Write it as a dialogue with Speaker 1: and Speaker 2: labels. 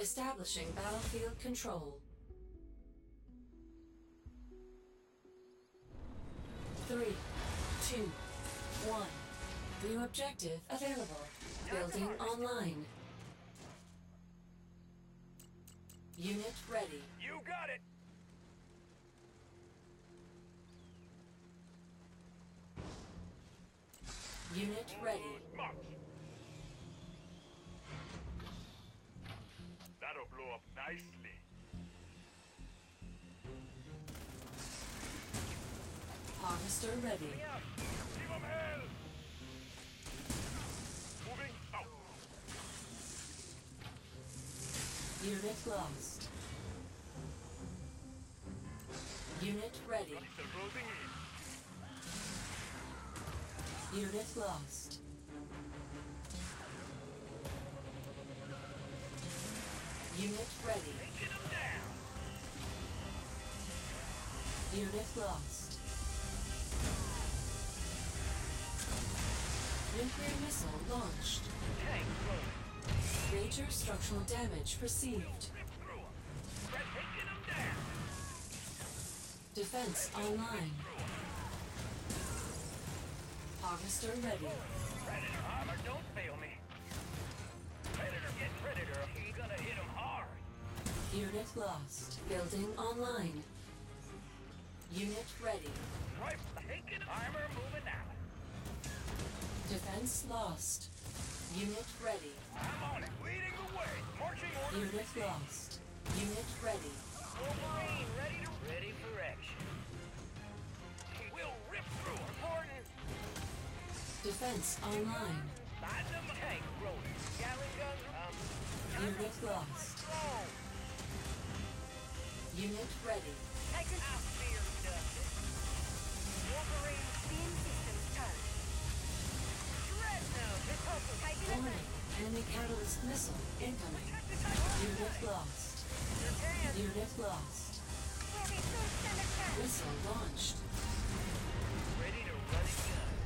Speaker 1: Establishing battlefield control. 3, 2, 1. New objective available. Building online. Unit ready.
Speaker 2: You got it!
Speaker 1: Unit ready.
Speaker 2: March. That'll blow up nicely.
Speaker 1: Harvester ready.
Speaker 2: Give 'em hell! Moving out.
Speaker 1: Unit lost. Unit ready.
Speaker 2: They're closing in.
Speaker 1: Unit lost. Unit ready.
Speaker 2: Taking them down.
Speaker 1: Unit lost. Nuclear missile launched.
Speaker 2: Tank rolling.
Speaker 1: Major structural damage perceived.
Speaker 2: Rip through them. We're taking them down.
Speaker 1: Defense online. Harvester ready.
Speaker 2: Predator armor, don't fail me. Predator, get Predator. He's gonna hit him hard.
Speaker 1: Unit lost. Building online. Unit ready.
Speaker 2: Right, taking armor moving out.
Speaker 1: Defense lost. Unit ready.
Speaker 2: I'm on it. Leading the way. Marching orders
Speaker 1: Unit
Speaker 2: received.
Speaker 1: lost. Unit ready.
Speaker 2: Wolverine, ready for action. We'll rip through them. Reporting.
Speaker 1: Defense online.
Speaker 2: Find them. Tank rolling. Gatling guns.
Speaker 1: Unit lost.
Speaker 2: Strong.
Speaker 1: Unit ready.
Speaker 2: I fear dusted. Wolverine.
Speaker 3: Beam systems charged.
Speaker 2: Dreadnought. It's also
Speaker 1: Warning. Enemy catalyst missile incoming. Unit lost.
Speaker 2: your hand.
Speaker 1: Unit lost.
Speaker 3: Where we soon stand a chance.
Speaker 1: Missile launched.
Speaker 2: Ready to run again.